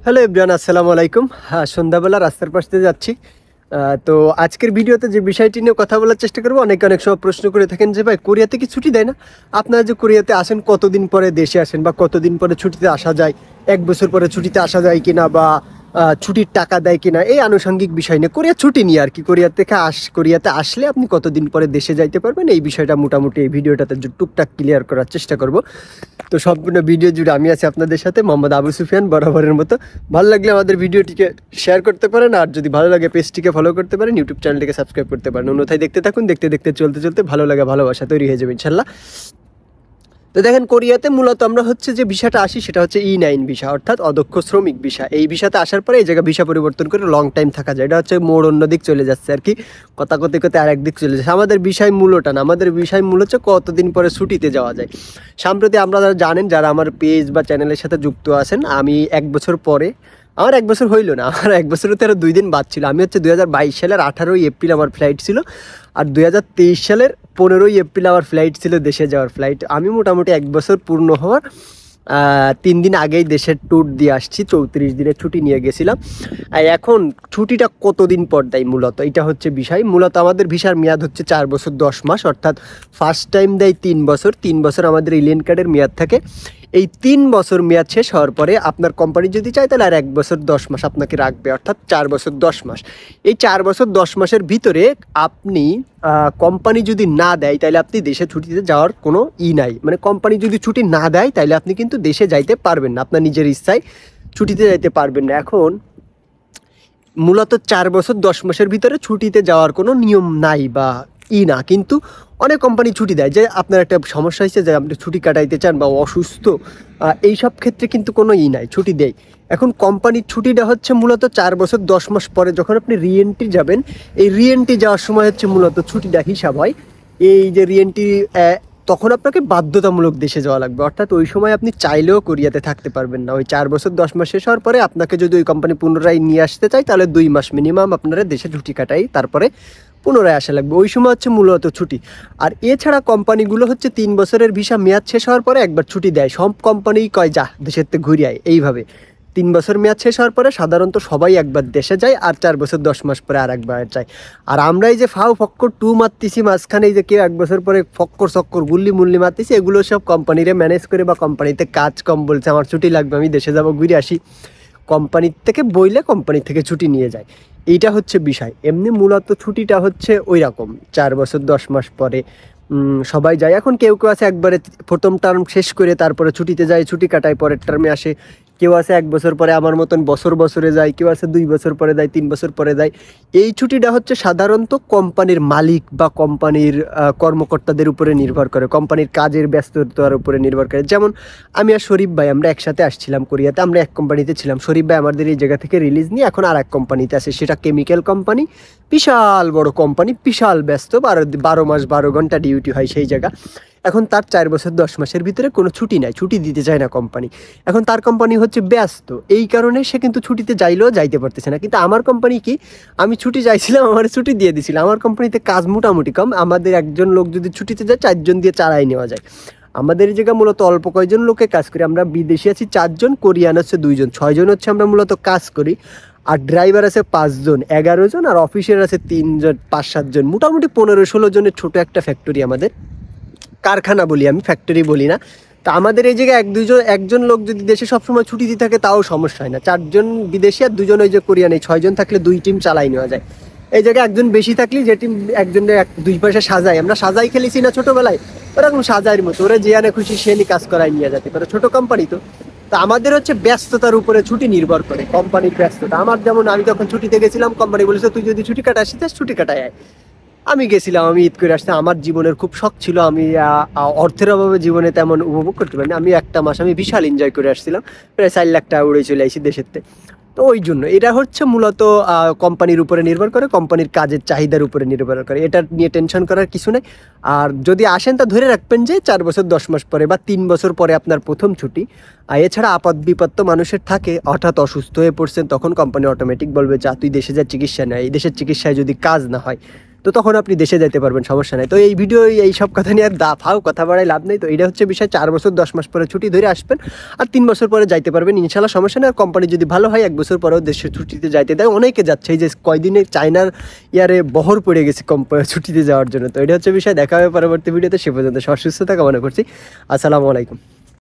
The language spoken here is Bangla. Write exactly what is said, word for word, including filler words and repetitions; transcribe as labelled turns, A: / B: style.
A: হ্যালো এভরিওয়ান, আসসালামু আলাইকুম। হ্যাঁ, সন্ধ্যাবেলা রাস্তার পাশ দিয়ে যাচ্ছি। তো আজকের ভিডিওতে যে বিষয়টি নিয়ে কথা বলার চেষ্টা করবো, অনেকে অনেক সময় প্রশ্ন করে থাকেন যে ভাই, কোরিয়াতে কি ছুটি দেয় না? আপনারা যে কোরিয়াতে আসেন, কতদিন পরে দেশে আসেন বা কতদিন পরে ছুটিতে আসা যায়, এক বছর পরে ছুটিতে আসা যায় কিনা, বা ছুটির টাকা দেয় কিনা, এই আনুষঙ্গিক বিষয় নিয়ে, কোরিয়া ছুটি নিয়ে আর কি, কোরিয়া থেকে আস কোরিয়াতে আসলে আপনি কতদিন পরে দেশে যাইতে পারবেন, এই বিষয়টা মোটামুটি এই ভিডিওটাতে টুকটাক ক্লিয়ার করার চেষ্টা করব। তো সম্পূর্ণ ভিডিও জুড়ে আমি আছি আপনাদের সাথে, মোহাম্মদ আবু সুফিয়ান, বরাবরের মতো। ভালো লাগলে আমাদের ভিডিওটিকে শেয়ার করতে পারেন, আর যদি ভালো লাগে পেজটিকে ফলো করতে পারেন, ইউটিউব চ্যানেলটিকে সাবস্ক্রাইব করতে পারেন। অন্যথায় দেখতে থাকুন, দেখতে দেখতে চলতে চলতে ভালো লাগে ভালোবাসা তৈরি হয়ে যাবে ইনশাল্লাহ। তো দেখেন, কোরিয়াতে মূলত আমরা হচ্ছে যে ভিসাটা আসি, সেটা হচ্ছে ই নাইন ভিসা, অর্থাৎ অদক্ষ শ্রমিক ভিসা। এই ভিসাতে আসার পরে এই জায়গায় ভিসা পরিবর্তন করে লং টাইম থাকা যায়। এটা হচ্ছে মোড় অন্য দিক চলে যাচ্ছে আর কি, কথা কথে কথে আর একদিক চলে যাচ্ছে। আমাদের বিষয় মূলটা না, আমাদের বিষয় মূল হচ্ছে কতদিন পরে ছুটিতে যাওয়া যায়। সম্প্রতি আপনারা জানেন, যারা আমার পেজ বা চ্যানেলের সাথে যুক্ত আছেন, আমি এক বছর পরে, আমার এক বছর হইল না, আমার এক বছরের তেরো দুই দিন বাদ ছিল। আমি হচ্ছে দুই হাজার বাইশ সালের আঠারোই এপ্রিল আমার ফ্লাইট ছিল, আর দুই হাজার তেইশ সালের পনেরোই এপ্রিল আমার ফ্লাইট ছিল, দেশে যাওয়ার ফ্লাইট। আমি মোটামুটি এক বছর পূর্ণ হওয়ার তিন দিন আগেই দেশের ট্যুর দিয়ে আসছি, চৌত্রিশ দিনের ছুটি নিয়ে গেছিলাম। আর এখন ছুটিটা কতদিন পর দেয় মূলত, এটা হচ্ছে বিষয়। মূলত আমাদের ভিসার মেয়াদ হচ্ছে চার বছর দশ মাস, অর্থাৎ ফার্স্ট টাইম দেয় তিন বছর। তিন বছর আমাদের ইলিয়েন কার্ডের মেয়াদ থাকে। এই তিন বছর মেয়াদ শেষ হওয়ার পরে আপনার কোম্পানি যদি চায়, তাহলে আর এক বছর দশ মাস আপনাকে রাখবে, অর্থাৎ চার বছর দশ মাস। এই চার বছর দশ মাসের ভিতরে আপনি কোম্পানি যদি না দেয়, তাহলে আপনি দেশে ছুটিতে যাওয়ার কোনো ই নাই। মানে কোম্পানি যদি ছুটি না দেয়, তাহলে আপনি কিন্তু দেশে যাইতে পারবেন না, আপনার নিজের ইচ্ছায় ছুটিতে যাইতে পারবেন না। এখন মূলত চার বছর দশ মাসের ভিতরে ছুটিতে যাওয়ার কোনো নিয়ম নাই বা ই না, কিন্তু অনেক কোম্পানি ছুটি দেয়। যে আপনার একটা সমস্যা হয়েছে, যে আপনি ছুটি কাটাইতে চান বা অসুস্থ, এই সব ক্ষেত্রে কিন্তু কোনো ই নাই, ছুটি দেয়। এখন কোম্পানির ছুটিটা হচ্ছে মূলত চার বছর দশ মাস পরে যখন আপনি রিএন্ট্রি যাবেন, এই রিএন্ট্রি যাওয়ার সময় হচ্ছে মূলত ছুটিটা হিসাব হয়। এই যে রিএন্ট্রি, তখন আপনাকে বাধ্যতামূলক দেশে যাওয়া লাগবে, অর্থাৎ ওই সময় আপনি চাইলেও কোরিয়াতে থাকতে পারবেন না। ওই চার বছর দশ মাস শেষ হওয়ার পরে আপনাকে যদি ওই কোম্পানি পুনরায় নিয়ে আসতে চায়, তাহলে দুই মাস মিনিমাম আপনারা দেশে ছুটি কাটাই, তারপরে পুনরায় আসা লাগবে। ওই সময় হচ্ছে মূলত ছুটি। আর এছাড়া কোম্পানিগুলো হচ্ছে তিন বছরের ভিসা মেয়াদ শেষ হওয়ার পরে একবার ছুটি দেয়। সব কোম্পানিই কয় যা দেশের থেকে ঘুরে আয়, এইভাবে তিন বছর মেয়াদ শেষ হওয়ার পরে সাধারণত সবাই একবার দেশে যায়, আর চার বছর দশ মাস পরে আর একবার যায়। আর আমরা এই যে ফাও ফক্কর টু মারতেছি মাঝখানে, এই যে কেউ এক বছর পরে ফক্কর চক্কর গুল্লি মুল্লি মারতেছি, এগুলো সব কোম্পানিরে ম্যানেজ করে, বা কোম্পানিতে কাজ কম বলছে, আমার ছুটি লাগবে, আমি দেশে যাবো, ঘুরে আসি, কোম্পানির থেকে বইলে কোম্পানি থেকে ছুটি নিয়ে যায়। এইটা হচ্ছে বিষয়। এমনি মূলত ছুটিটা হচ্ছে ওই রকম, চার বছর দশ মাস পরে সবাই যায়। এখন কেউ কেউ আছে একবারে প্রথম টার্ম শেষ করে তারপরে ছুটিতে যায়, ছুটি কাটায়, পরের টার্মে আসে। কেউ আছে এক বছর পরে আমার মতন বছর বছরে যায়, কেউ আছে দুই বছর পরে যায়, তিন বছর পরে যায়। এই ছুটিটা হচ্ছে সাধারণত কোম্পানির মালিক বা কোম্পানির কর্মকর্তাদের উপরে নির্ভর করে, কোম্পানির কাজের ব্যস্ততার উপরে নির্ভর করে। যেমন আমি আর শরীফ ভাই, আমরা একসাথে আসছিলাম কোরিয়াতে, আমরা এক কোম্পানিতে ছিলাম। শরীফ ভাই আমাদের এই জায়গা থেকে রিলিজ নিয়ে এখন আর এক কোম্পানিতে আছে, সেটা কেমিক্যাল কোম্পানি, বিশাল বড় কোম্পানি, বিশাল ব্যস্ত, বারো বারো মাস বারো ঘন্টা ডিউটি হয় সেই জায়গা। এখন তার চার বছর দশ মাসের ভিতরে কোনো ছুটি নাই, ছুটি দিতে চায় না কোম্পানি। এখন তার কোম্পানি হচ্ছে ব্যস্ত, এই কারণে সে কিন্তু ছুটিতে যাইলেও যাইতে পারতেছে না। কিন্তু আমার কোম্পানি কি, আমি ছুটি চাইছিলাম, আমার ছুটি দিয়ে দিয়েছিল। আমার কোম্পানিতে কাজ মোটামুটি কম, আমাদের একজন লোক যদি ছুটিতে যায়, চারজন দিয়ে চালাই নেওয়া যায়। আমাদের এই জায়গায় মূলত অল্প কয়েকজন লোকে কাজ করি, আমরা বিদেশি আছি চারজন, কোরিয়ান হচ্ছে দুইজন, ছয়জন হচ্ছে আমরা মূলত কাজ করি। আর ড্রাইভার আছে পাঁচজন, এগারো জন, আর অফিসের আছে তিনজন, পাঁচ সাতজন, মোটামুটি পনেরো ষোলো জনের ছোটো একটা ফ্যাক্টরি আমাদের, কারখানা বলি আমি, ফ্যাক্টরি বলি না। তা আমাদের এই জায়গায় এক দুইজন একজন লোক যদি দেশে সবসময় ছুটি দিয়ে থাকে, তাও সমস্যা হয় না। চারজন বিদেশি আর দুজন ওই যে কোরিয়ান, এই ছয়জন থাকলে দুই টিম চালাই নেওয়া যায়। এই জায়গায় একজন বেশি থাকলে যে টিম একজনের এক দুই পয়সা সাজাই, আমরা সাজাই খেলেছি না ছোটোবেলায়, ওরকম সাজাইয়ের মতো, ওরা যে আনে খুশি সে নি কাজ করাই নিয়ে যেতে পারে, ছোটো কোম্পানি তো। তা আমাদের হচ্ছে ব্যস্ততার উপরে ছুটি নির্ভর করে, কোম্পানির ব্যস্ততা। আমার যেমন, আমি যখন ছুটিতে গেছিলাম, কোম্পানি বলেছে তুই যদি ছুটি কাটা আসিস, ছুটি কাটায় আয়। আমি গেছিলাম, আমি ঈদ করে আসতে, আমার জীবনের খুব শখ ছিল, আমি অর্থের অভাবে জীবনে তেমন উপভোগ করতে পারিনি। আমি একটা মাস আমি বিশাল এনজয় করে আসছিলাম, প্রায় চার লাখ টাকা উড়ে চলে আসি দেশেরতে। তো ওই জন্য এটা হচ্ছে মূলত কোম্পানির উপরে নির্ভর করে, কোম্পানির কাজের চাহিদার উপরে নির্ভর করে, এটা নিয়ে টেনশন করার কিছু নেই। আর যদি আসেন, তা ধরে রাখবেন যে চার বছর দশ মাস পরে বা তিন বছর পরে আপনার প্রথম ছুটি। আর এছাড়া আপদ বিপদ তো মানুষের থাকে, হঠাৎ অসুস্থ হয়ে পড়ছেন, তখন কোম্পানি অটোমেটিক বলবে যা তুই দেশে যা চিকিৎসা নেয়, এই দেশের চিকিৎসায় যদি কাজ না হয়, তো তখন আপনি দেশে যেতে পারবেন, সমস্যা নেই। তো এই ভিডিও এই সব কথা নিয়ে আর দা ফাও কথা বাড়াই লাভ নেই। তো এটা হচ্ছে বিষয়, চার বছর দশ মাস পরে ছুটি ধরে আসবেন আর তিন বছর পরে যাইতে পারবেন ইনশাল্লাহ, সমস্যা নেই। আর কোম্পানি যদি ভালো হয় এক বছর পরেও দেশের ছুটিতে যাইতে দেয়, অনেকে যাচ্ছে। এই যে কয়দিনে চায়নার ইয়ারে বহর পড়ে গেছে কোম্পানি ছুটিতে যাওয়ার জন্য। তো এটা হচ্ছে বিষয়, দেখা হবে পরবর্তী ভিডিওতে। সে পর্যন্ত সব সুস্থতা কামনা করছি। আসসালামু আলাইকুম।